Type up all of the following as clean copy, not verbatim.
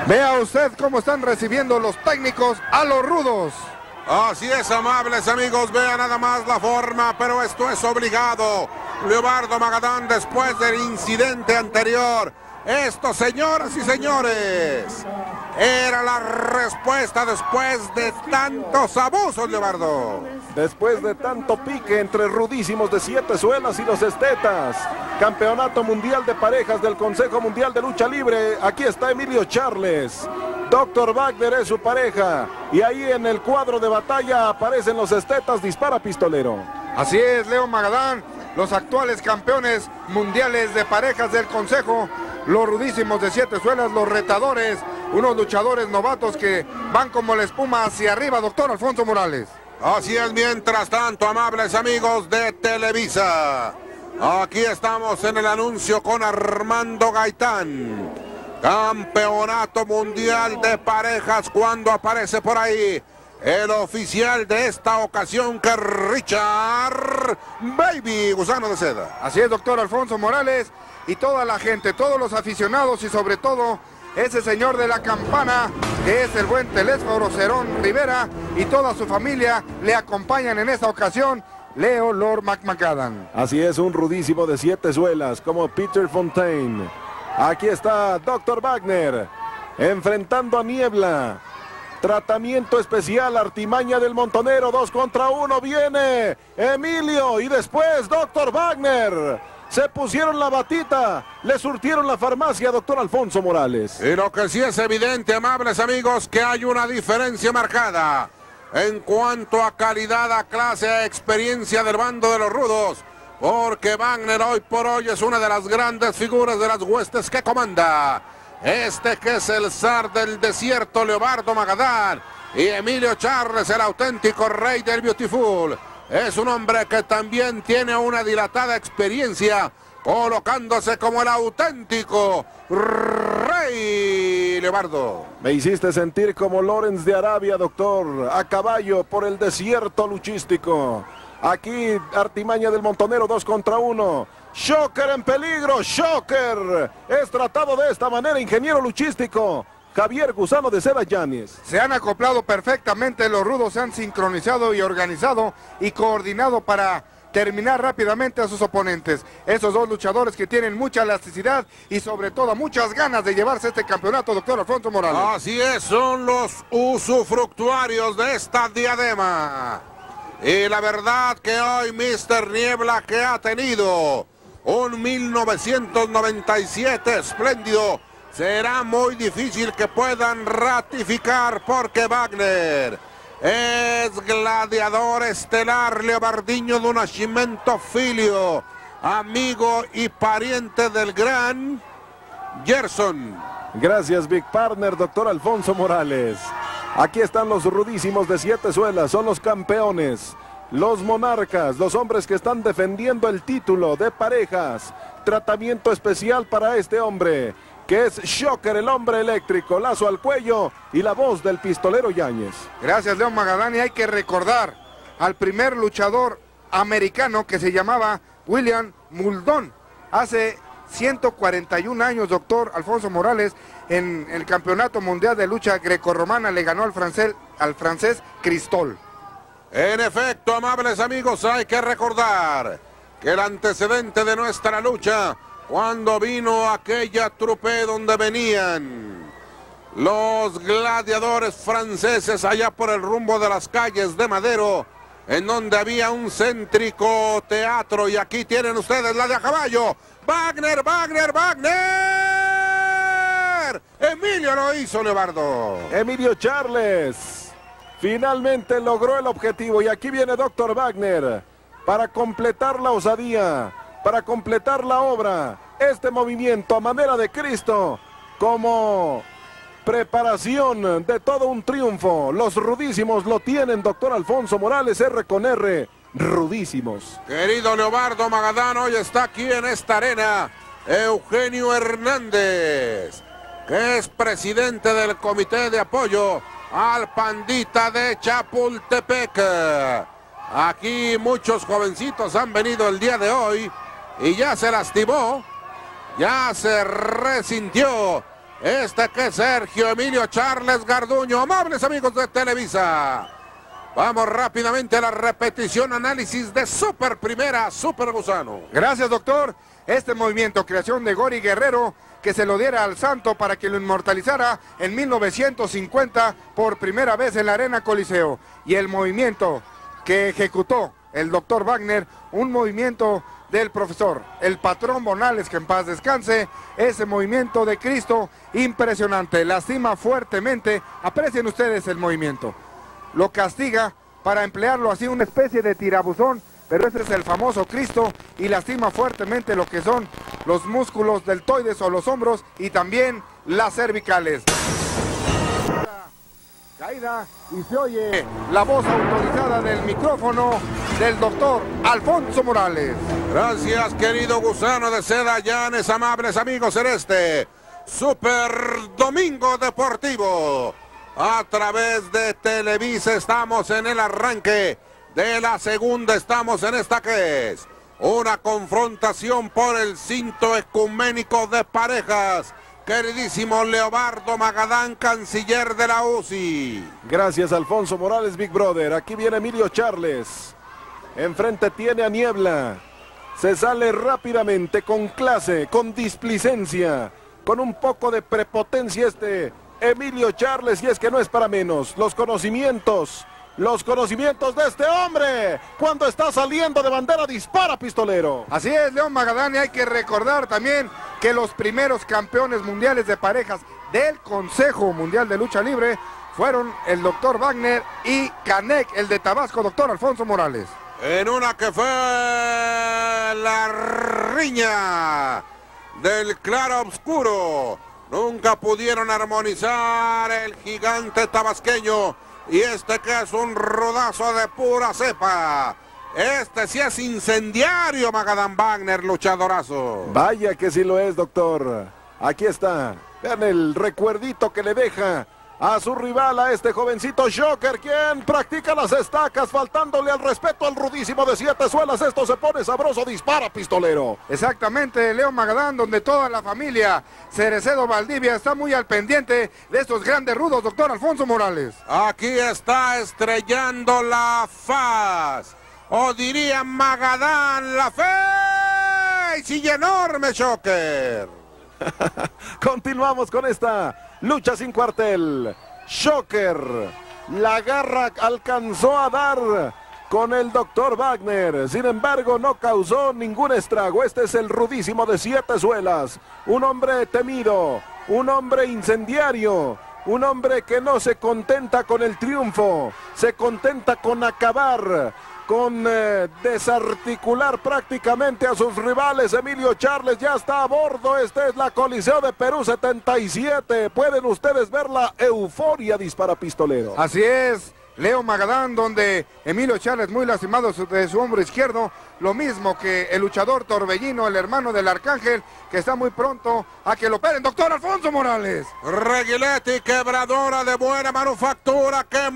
Vea usted cómo están recibiendo los técnicos a los rudos. Así es, amables amigos, vean nada más la forma, pero esto es obligado. Leobardo Magadán, después del incidente anterior, esto, señoras y señores, era la respuesta después de tantos abusos, Leobardo. Después de tanto pique entre rudísimos de 7 suelas y los estetas. Campeonato Mundial de Parejas del Consejo Mundial de Lucha Libre. Aquí está Emilio Charles. Dr. Wagner es su pareja. Y ahí en el cuadro de batalla aparecen los estetas. Dispara pistolero. Así es, Leo Magadán, los actuales campeones mundiales de parejas del Consejo. Los rudísimos de 7 suelas, los retadores. Unos luchadores novatos que van como la espuma hacia arriba, doctor Alfonso Morales. Así es, mientras tanto, amables amigos de Televisa, aquí estamos en el anuncio con Armando Gaitán. Campeonato Mundial de Parejas, cuando aparece por ahí el oficial de esta ocasión, que es Richard Baby Gusano de Seda. Así es, doctor Alfonso Morales, y toda la gente, todos los aficionados y sobre todo ese señor de la campana, que es el buen Telésforo Cerón Rivera, y toda su familia le acompañan en esta ocasión, Leo Lord McMagadán. Así es, un rudísimo de 7 suelas como Peter Fontaine. Aquí está Dr. Wagner enfrentando a Niebla. Tratamiento especial, artimaña del montonero, 2 contra 1, viene Emilio y después Dr. Wagner. Se pusieron la batita, le surtieron la farmacia, doctor Alfonso Morales. Y lo que sí es evidente, amables amigos, que hay una diferencia marcada en cuanto a calidad, a clase, a experiencia del bando de los rudos, porque Wagner hoy por hoy es una de las grandes figuras de las huestes que comanda. Este que es el zar del desierto, Leobardo Magadán, y Emilio Charles, el auténtico rey del Beautiful. Es un hombre que también tiene una dilatada experiencia, colocándose como el auténtico rey Leobardo. Me hiciste sentir como Lawrence de Arabia, doctor, a caballo por el desierto luchístico. Aquí, artimaña del montonero, 2 contra 1. Shocker en peligro, Shocker. Es tratado de esta manera, ingeniero luchístico Javier Gusano de Seda Yáñez. Se han acoplado perfectamente, los rudos se han sincronizado y organizado y coordinado para terminar rápidamente a sus oponentes. Esos dos luchadores que tienen mucha elasticidad y sobre todo muchas ganas de llevarse este campeonato, doctor Alfonso Morales. Así es, son los usufructuarios de esta diadema. Y la verdad que hoy Mr. Niebla, que ha tenido un 1997 espléndido, será muy difícil que puedan ratificar, porque Wagner es gladiador estelar, Leobardiño do Nascimento Filho, amigo y pariente del gran Gerson. Gracias, Big Partner, doctor Alfonso Morales. Aquí están los rudísimos de 7 suelas, son los campeones, los monarcas, los hombres que están defendiendo el título de parejas. Tratamiento especial para este hombre, que es Shocker, el hombre eléctrico, lazo al cuello y la voz del pistolero Yáñez. Gracias, Leo Magadán, y hay que recordar al primer luchador americano que se llamaba William Muldoon. Hace 141 años, doctor Alfonso Morales, en el Campeonato Mundial de Lucha Grecorromana le ganó al francés Cristol. En efecto, amables amigos, hay que recordar que el antecedente de nuestra lucha, cuando vino aquella trupe donde venían los gladiadores franceses allá por el rumbo de las calles de Madero, en donde había un céntrico teatro, y aquí tienen ustedes la de a caballo. Wagner, Wagner, Wagner. Emilio lo hizo, Leobardo. Emilio Charles finalmente logró el objetivo, y aquí viene Dr. Wagner para completar la osadía, para completar la obra. Este movimiento a manera de Cristo, como preparación de todo un triunfo. Los rudísimos lo tienen, doctor Alfonso Morales, R con R, rudísimos. Querido Leobardo Magadán, hoy está aquí en esta arena Eugenio Hernández, que es presidente del comité de apoyo al Pandita de Chapultepec. Aquí muchos jovencitos han venido el día de hoy y ya se lastimó, ya se resintió Este que es Sergio Emilio Charles Garduño. Amables amigos de Televisa. Vamos rápidamente a la repetición, análisis de Super Primera, Super Gusano. Gracias, doctor. Este movimiento, creación de Gori Guerrero, que se lo diera al Santo para que lo inmortalizara en 1950 por primera vez en la Arena Coliseo. Y el movimiento que ejecutó el doctor Wagner, un movimiento del profesor, el patrón Bonales, que en paz descanse, ese movimiento de Cristo impresionante, lastima fuertemente, aprecien ustedes el movimiento, lo castiga para emplearlo así, una especie de tirabuzón, pero ese es el famoso Cristo y lastima fuertemente lo que son los músculos deltoides o los hombros y también las cervicales. Caída y se oye la voz autorizada del micrófono del doctor Alfonso Morales. Gracias, querido Gusano de Seda Llanes, amables amigos en este Super Domingo Deportivo. A través de Televisa estamos en el arranque de la segunda, estamos en esta que es una confrontación por el cinto ecuménico de parejas. Queridísimo Leobardo Magadán, canciller de la UCI. Gracias, Alfonso Morales, Big Brother. Aquí viene Emilio Charles. Enfrente tiene a Niebla. Se sale rápidamente, con clase, con displicencia, con un poco de prepotencia Emilio Charles, y es que no es para menos. Los conocimientos de este hombre, cuando está saliendo de bandera, dispara, pistolero. Así es, León Magadán, y hay que recordar también que los primeros campeones mundiales de parejas del Consejo Mundial de Lucha Libre fueron el doctor Wagner y Canek, el de Tabasco, doctor Alfonso Morales. En una que fue la riña del claro oscuro, nunca pudieron armonizar el gigante tabasqueño y este que es un rodazo de pura cepa. Este sí es incendiario, Magadán Wagner, luchadorazo. Vaya que sí lo es, doctor. Aquí está. Vean el recuerdito que le deja a su rival, a este jovencito Shocker, quien practica las estacas, faltándole al respeto al rudísimo de 7 suelas. Esto se pone sabroso, dispara, pistolero. Exactamente, León Magadán, donde toda la familia Cerecedo Valdivia está muy al pendiente de estos grandes rudos, doctor Alfonso Morales. Aquí está estrellando la faz, o diría Magadán, la fe y enorme Shocker. Continuamos con esta lucha sin cuartel. Shocker, la garra alcanzó a dar con el doctor Wagner, sin embargo no causó ningún estrago. Este es el rudísimo de 7 suelas, un hombre temido, un hombre incendiario, un hombre que no se contenta con el triunfo, se contenta con acabar, con desarticular prácticamente a sus rivales. Emilio Charles ya está a bordo. Este es la Coliseo de Perú 77. Pueden ustedes ver la euforia, dispara, pistolero. Así es, Leo Magadán, donde Emilio Charles muy lastimado de su hombro izquierdo, lo mismo que el luchador Torbellino, el hermano del Arcángel, que está muy pronto a que lo operen, doctor Alfonso Morales. Reguiletti, quebradora de buena manufactura, qué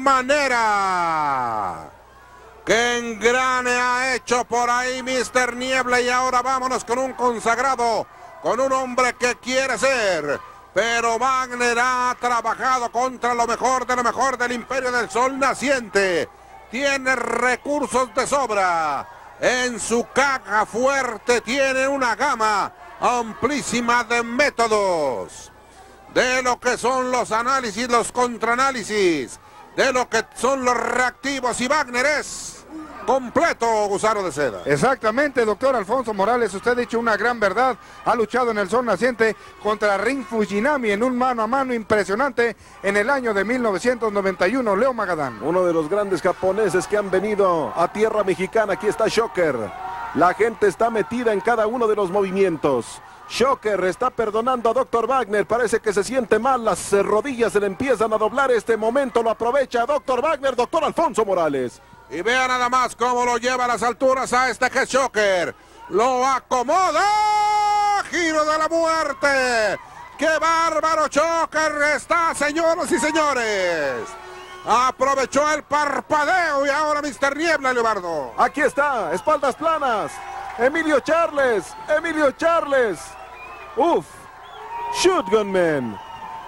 manera, qué engrane ha hecho por ahí Mr. Niebla. Y ahora vámonos con un consagrado, con un hombre que quiere ser. Pero Wagner ha trabajado contra lo mejor del Imperio del Sol Naciente. Tiene recursos de sobra. En su caja fuerte tiene una gama amplísima de métodos. De lo que son los análisis, los contraanálisis, de lo que son los reactivos, y Wagner es completo, Gusano de Seda. Exactamente, doctor Alfonso Morales, usted ha dicho una gran verdad. Ha luchado en el Sol Naciente contra Rin Fujinami en un mano a mano impresionante en el año de 1991, Leo Magadán. Uno de los grandes japoneses que han venido a tierra mexicana. Aquí está Shocker. La gente está metida en cada uno de los movimientos. Shocker está perdonando a Dr. Wagner, parece que se siente mal, las rodillas se le empiezan a doblar. Este momento lo aprovecha Dr. Wagner, doctor Alfonso Morales. Y vea nada más cómo lo lleva a las alturas a este que es Shocker. Lo acomoda. Giro de la muerte. ¡Qué bárbaro Shocker está, señoras y señores! Aprovechó el parpadeo y ahora Mr. Niebla, Leobardo. Aquí está, espaldas planas. Emilio Charles. Uf. Shotgun Man.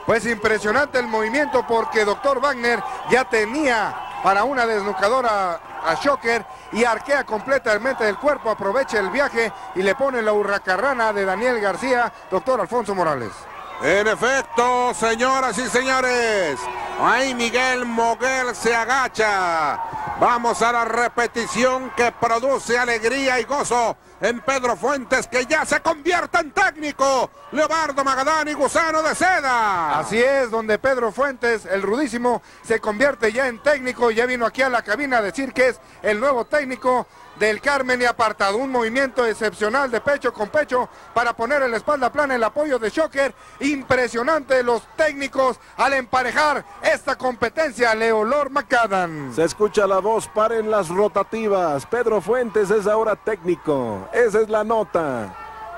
Pues impresionante el movimiento porque doctor Wagner ya tenía para una desnucadora a Shocker y arquea completamente el cuerpo, aprovecha el viaje y le pone la hurracarrana de Daniel García, doctor Alfonso Morales. En efecto, señoras y señores, ahí Miguel Moguel se agacha. Vamos a la repetición que produce alegría y gozo en Pedro Fuentes, que ya se convierte en técnico. Leobardo Magadán y Gusano de Seda. Así es, donde Pedro Fuentes, el rudísimo, se convierte ya en técnico. Ya vino aquí a la cabina a decir que es el nuevo técnico del Carmen y Apartado. Un movimiento excepcional de pecho con pecho para poner en la espalda plana el apoyo de Shocker. Impresionante los técnicos al emparejar esta competencia. Leo Lord Macadam. Se escucha la voz, paren las rotativas. Pedro Fuentes es ahora técnico. Esa es la nota.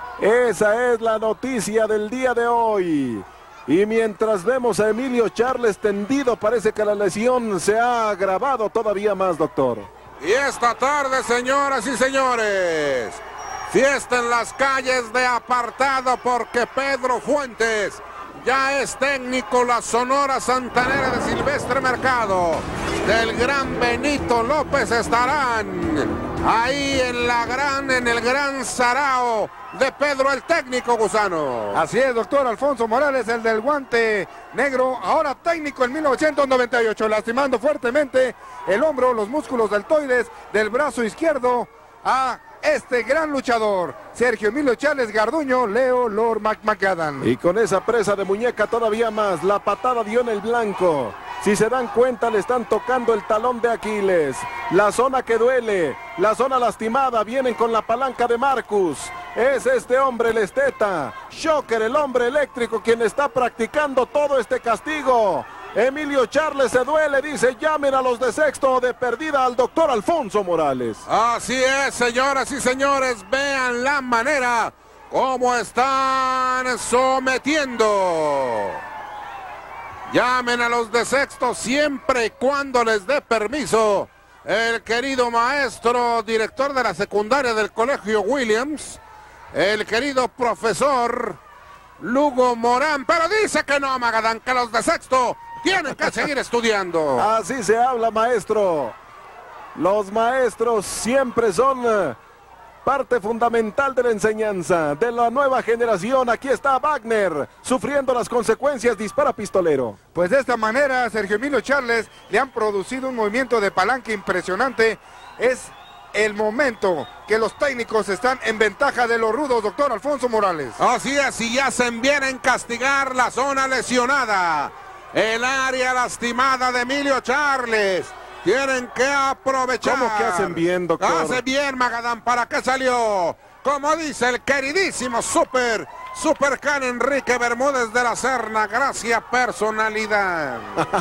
Esa es la noticia del día de hoy. Y mientras vemos a Emilio Charles tendido, parece que la lesión se ha agravado todavía más, doctor. Y esta tarde, señoras y señores, fiesta en las calles de Apartado porque Pedro Fuentes ya es técnico. La Sonora Santanera de Silvestre Mercado, del gran Benito López estarán ahí en el gran sarao de Pedro el técnico, Gusano. Así es, doctor Alfonso Morales, el del guante negro, ahora técnico en 1998, lastimando fuertemente el hombro, los músculos deltoides del brazo izquierdo a este gran luchador, Sergio Emilio Charles Garduño, Leo Lord Macadam. Y con esa presa de muñeca todavía más, la patada dio en el blanco. Si se dan cuenta, le están tocando el talón de Aquiles. La zona que duele, la zona lastimada, vienen con la palanca de Marcus. Es este hombre, el esteta. Shocker, el hombre eléctrico, quien está practicando todo este castigo. Emilio Charles se duele, dice, llamen a los de sexto o de perdida al doctor Alfonso Morales. Así es, señoras y señores, vean la manera como están sometiendo. Llamen a los de sexto siempre y cuando les dé permiso el querido maestro, director de la secundaria del Colegio Williams, el querido profesor Lugo Morán, pero dice que no, Magadán, que los de sexto tienen que seguir estudiando. Así se habla, maestro. Los maestros siempre son parte fundamental de la enseñanza de la nueva generación. Aquí está Wagner sufriendo las consecuencias, dispara pistolero. Pues de esta manera, Sergio Emilio Charles le han producido un movimiento de palanca impresionante. Es el momento que los técnicos están en ventaja de los rudos, doctor Alfonso Morales. Así es, y ya se vienen a castigar la zona lesionada, el área lastimada de Emilio Charles. Tienen que aprovechar. ¿Cómo que hacen bien, doctor? Hace bien, Magadán. ¿Para qué salió? Como dice el queridísimo Supercan Enrique Bermúdez de la Serna. Gracias, personalidad.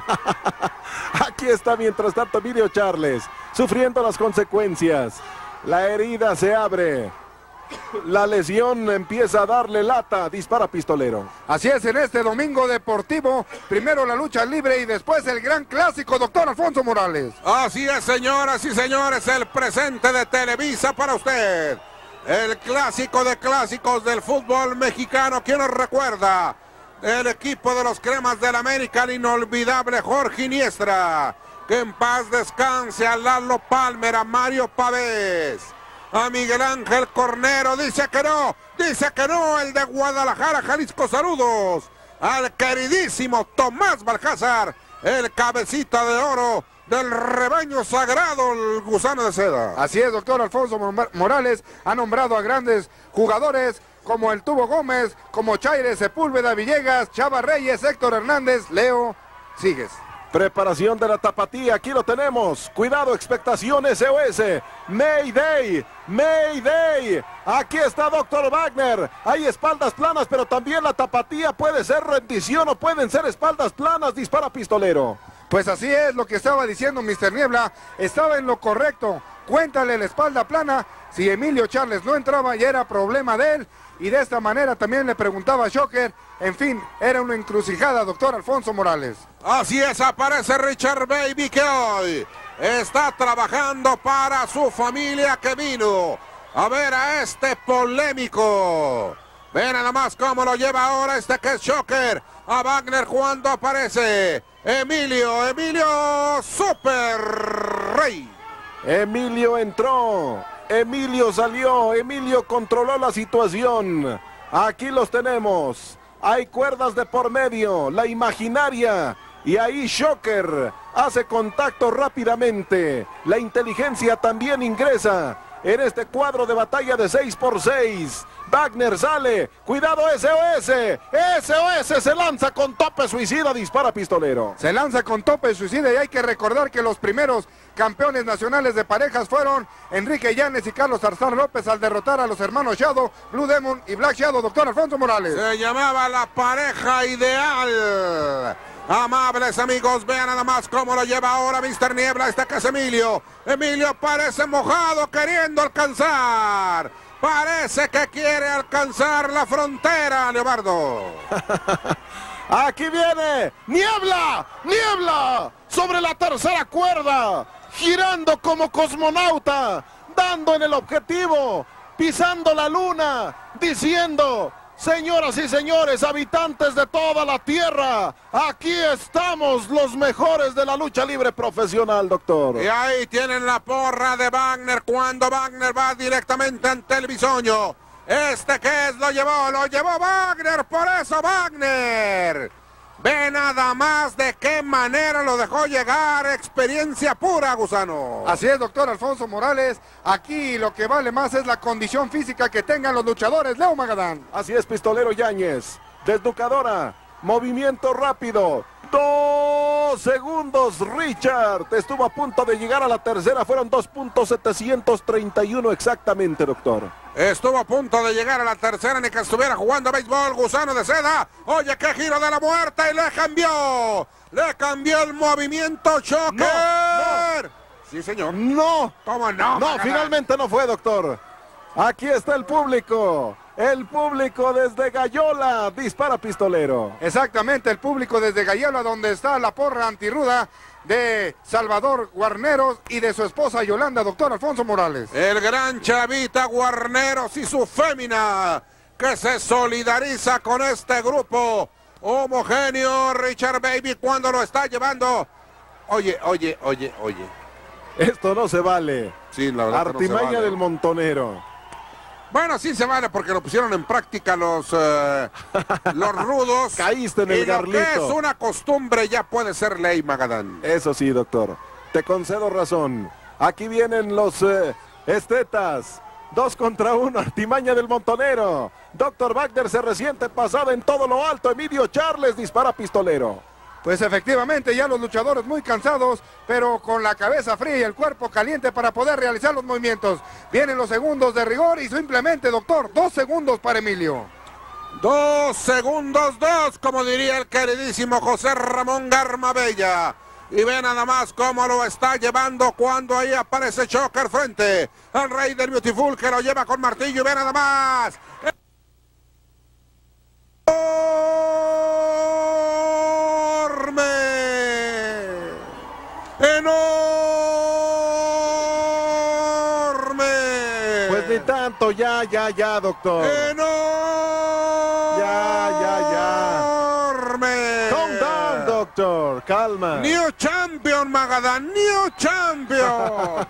Aquí está, mientras tanto, Emilio Charles sufriendo las consecuencias. La herida se abre. La lesión empieza a darle lata, dispara pistolero. Así es, en este domingo deportivo, primero la lucha libre y después el gran clásico, doctor Alfonso Morales. Así es, señoras y señores, el presente de Televisa para usted. El clásico de clásicos del fútbol mexicano. ¿Quién nos recuerda? El equipo de los Cremas del América, el inolvidable Jorge Iniestra. Que en paz descanse a Lalo Palmer, a Mario Pavés, a Miguel Ángel Cornero. Dice que no, el de Guadalajara, Jalisco, saludos. Al queridísimo Tomás Balcázar, el cabecita de oro del rebaño sagrado, el Gusano de Seda. Así es, doctor Alfonso Morales ha nombrado a grandes jugadores como el Tubo Gómez, como Chaire Sepúlveda, Villegas, Chava Reyes, Héctor Hernández, Leo Sigues. Preparación de la tapatía, aquí lo tenemos. Cuidado, expectación SOS. Mayday, Mayday. Aquí está doctor Wagner. Hay espaldas planas, pero también la tapatía puede ser rendición o pueden ser espaldas planas. Dispara pistolero. Pues así es lo que estaba diciendo Mr. Niebla. Estaba en lo correcto. Cuéntale la espalda plana. Si Emilio Charles no entraba, ya era problema de él. Y de esta manera también le preguntaba a Shocker. En fin, era una encrucijada, doctor Alfonso Morales. Así es, aparece Richard Baby, que hoy está trabajando para su familia, que vino a ver a este polémico Ve nada más cómo lo lleva ahora este que es Shocker. A Wagner cuando aparece Emilio Super Rey. Emilio entró, Emilio salió, Emilio controló la situación. Aquí los tenemos. Hay cuerdas de por medio, la imaginaria. Y ahí Shocker hace contacto rápidamente. La inteligencia también ingresa en este cuadro de batalla de 6x6. Wagner sale. Cuidado, SOS. SOS se lanza con tope suicida. Dispara pistolero. Se lanza con tope suicida y hay que recordar que los primeros campeones nacionales de parejas fueron Enrique Llanes y Carlos Tarzán López al derrotar a los hermanos Shadow, Blue Demon y Black Shadow, doctor Alfonso Morales. Se llamaba la pareja ideal. Amables amigos, vean nada más cómo lo lleva ahora Mr. Niebla. Este que es Emilio. Emilio parece mojado queriendo alcanzar. Parece que quiere alcanzar la frontera, Leobardo. Aquí viene Niebla, Niebla, sobre la tercera cuerda, girando como cosmonauta, dando en el objetivo, pisando la luna, diciendo: señoras y señores, habitantes de toda la tierra, aquí estamos los mejores de la lucha libre profesional, doctor. Y ahí tienen la porra de Wagner cuando Wagner va directamente ante el bisoño. Este que es, lo llevó Wagner, por eso Wagner. Ve nada más de qué manera lo dejó llegar, experiencia pura, gusano. Así es, doctor Alfonso Morales. Aquí lo que vale más es la condición física que tengan los luchadores, Leo Magadán. Así es, pistolero Yáñez. Desnucadora, movimiento rápido. 2 segundos, Richard. Estuvo a punto de llegar a la tercera. Fueron 2.731 exactamente, doctor. Estuvo a punto de llegar a la tercera, ni que estuviera jugando béisbol, gusano de seda. Oye, qué giro de la muerte y le cambió. Le cambió el movimiento, Shocker. No. Sí, señor. No. ¿Cómo no? No, finalmente no fue, doctor. Aquí está el público. El público desde Gallola. Dispara pistolero. Exactamente, el público desde Gallola, donde está la porra antirruda de Salvador Guarneros y de su esposa Yolanda, doctor Alfonso Morales. El gran Chavita Guarneros y su fémina, que se solidariza con este grupo homogéneo. Richard Baby cuando lo está llevando. Oye. Esto no se vale. Sí, la verdad Artimaña que no se vale. del montonero. Bueno, sí se vale porque lo pusieron en práctica los rudos. Caíste en el y lo garlito. que es una costumbre ya puede ser ley, Magadán. Eso sí, doctor. Te concedo razón. Aquí vienen los estetas. 2 contra 1, artimaña del montonero. Doctor Wagner se resiente pasada en todo lo alto. Emilio Charles dispara pistolero. Pues efectivamente, ya los luchadores muy cansados, pero con la cabeza fría y el cuerpo caliente para poder realizar los movimientos. Vienen los segundos de rigor y simplemente, doctor, 2 segundos para Emilio. 2 segundos, como diría el queridísimo José Ramón Garmabella. Y ve nada más cómo lo está llevando cuando ahí aparece Shocker frente al Rey del Beautiful, que lo lleva con martillo. Y ve nada más. ¡Enorme! Pues ni tanto, ya, doctor. ¡Enorme! Calm down, doctor, calma. New Champion, Magadán, New Champion.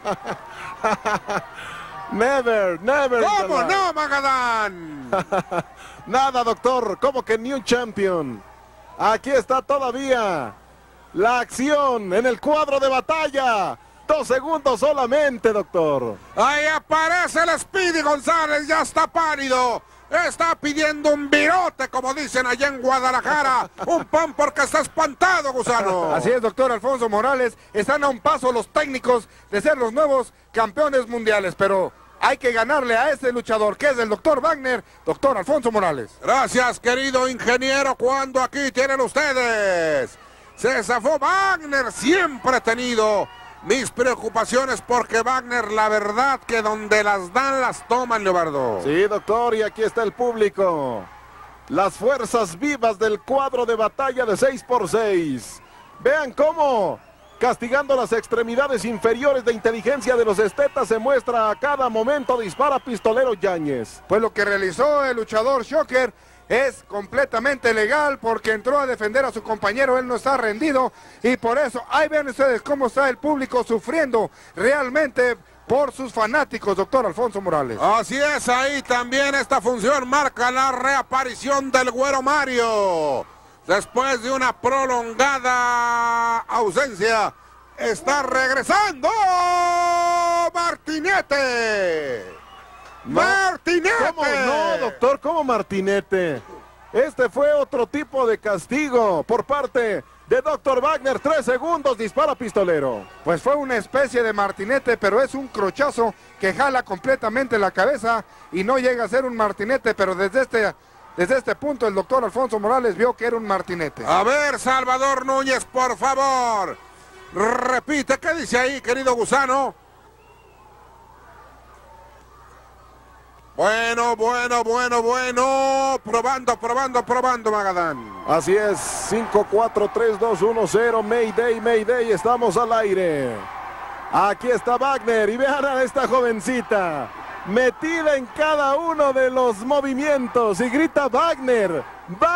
Never. ¿Cómo no, Magadán? Nada, doctor, ¿cómo que New Champion? Aquí está todavía la acción en el cuadro de batalla. 2 segundos solamente, doctor. Ahí aparece el Speedy González, ya está pálido. Está pidiendo un virote, como dicen allá en Guadalajara. Un pan porque está espantado, gusano. Así es, doctor Alfonso Morales. Están a un paso los técnicos de ser los nuevos campeones mundiales, pero hay que ganarle a este luchador, que es el doctor Wagner, doctor Alfonso Morales. Gracias, querido ingeniero, cuando aquí tienen ustedes. Se zafó Wagner, siempre he tenido mis preocupaciones porque Wagner, la verdad que donde las dan las toman, Leobardo. Sí, doctor, y aquí está el público. Las fuerzas vivas del cuadro de batalla de 6x6. Vean cómo castigando las extremidades inferiores de inteligencia de los estetas, se muestra a cada momento, dispara pistolero Yáñez. Pues lo que realizó el luchador Shocker es completamente legal porque entró a defender a su compañero, él no está rendido y por eso, ahí ven ustedes cómo está el público sufriendo realmente por sus fanáticos, doctor Alfonso Morales. Así es, ahí también esta función marca la reaparición del Güero Mario. Después de una prolongada ausencia, está regresando Martinete. ¡Martinete! ¿Cómo no, doctor? ¿Cómo Martinete? Este fue otro tipo de castigo por parte de Dr. Wagner. 3 segundos, dispara pistolero. Pues fue una especie de martinete, pero es un crochazo que jala completamente la cabeza y no llega a ser un martinete, pero desde este punto el doctor Alfonso Morales vio que era un martinete. A ver, Salvador Núñez, por favor. Repite, ¿qué dice ahí, querido gusano? Bueno. Probando, Magadán. Así es, 5, 4, 3, 2, 1, 0. Mayday, estamos al aire. Aquí está Wagner y vean a esta jovencita metida en cada uno de los movimientos y grita Wagner,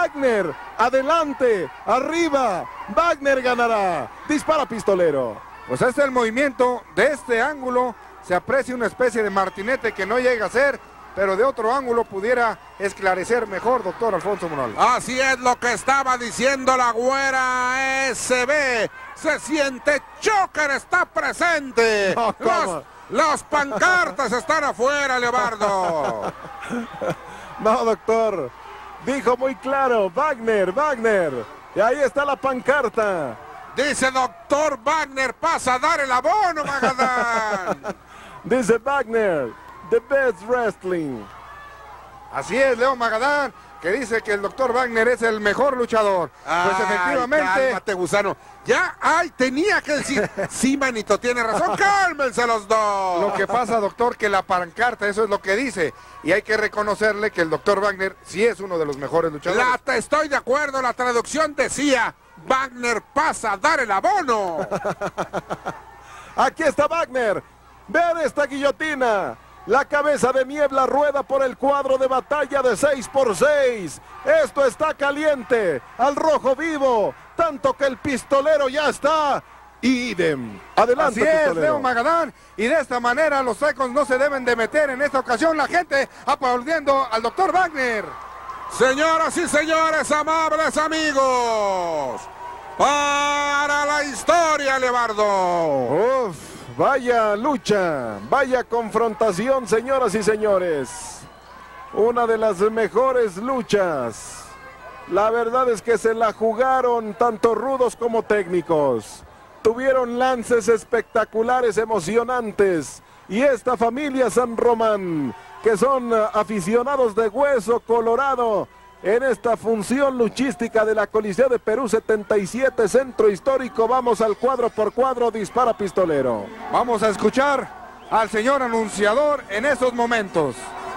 adelante, arriba, Wagner ganará. Dispara pistolero. Pues este es el movimiento de este ángulo, se aprecia una especie de martinete que no llega a ser, pero de otro ángulo pudiera esclarecer mejor, doctor Alfonso Morales. Así es lo que estaba diciendo la güera SB. Se siente Shocker, está presente. No, los pancartas están afuera, Leobardo. No, doctor. Dijo muy claro, Wagner. Y ahí está la pancarta. Dice doctor Wagner, pasa a dar el abono, Magadán. Dice Wagner, the best wrestling. Así es, Leo Magadán, que dice que el doctor Wagner es el mejor luchador. Pues efectivamente. Cálmate, gusano. Ya, tenía que decir. Sí, manito, tiene razón. Cálmense los dos. Lo que pasa, doctor, que la pancarta, eso es lo que dice. Y hay que reconocerle que el doctor Wagner sí es uno de los mejores luchadores. Estoy de acuerdo, la traducción decía, Wagner pasa a dar el abono. Aquí está Wagner. Vean esta guillotina. La cabeza de Niebla rueda por el cuadro de batalla de 6x6. Esto está caliente, al rojo vivo, tanto que el pistolero ya está. Idem. Adelante, así es, pistolero. Leo Magadán. Y de esta manera los secos no se deben de meter en esta ocasión. La gente aplaudiendo al doctor Wagner. Señoras y señores, amables amigos, para la historia, Leobardo. Uf. Vaya lucha, vaya confrontación, señoras y señores. Una de las mejores luchas. La verdad es que se la jugaron tanto rudos como técnicos. Tuvieron lances espectaculares, emocionantes. Y esta familia San Román, que son aficionados de hueso colorado, en esta función luchística de la Coliseo de Perú 77, Centro Histórico. Vamos al cuadro por cuadro, dispara pistolero. Vamos a escuchar al señor anunciador en esos momentos.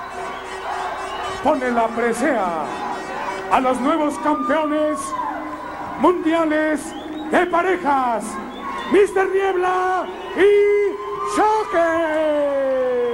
Pone la presea a los nuevos campeones mundiales de parejas, Mr. Niebla y Shocker.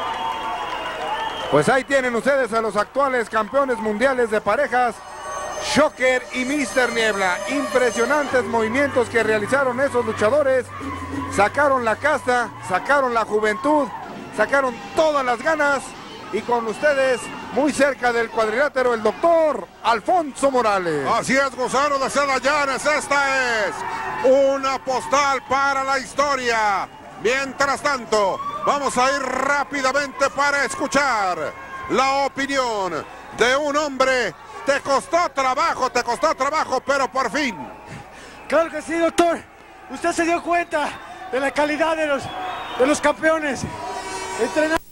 Pues ahí tienen ustedes a los actuales campeones mundiales de parejas, Shocker y Mr. Niebla. Impresionantes movimientos que realizaron esos luchadores. Sacaron la casta, sacaron la juventud, sacaron todas las ganas. Y con ustedes, muy cerca del cuadrilátero, el doctor Alfonso Morales. Así es, gusano de Seda Llanes. Esta es una postal para la historia. Mientras tanto, vamos a ir rápidamente para escuchar la opinión de un hombre. Te costó trabajo, pero por fin. Claro que sí, doctor. Usted se dio cuenta de la calidad de los campeones. Entrenar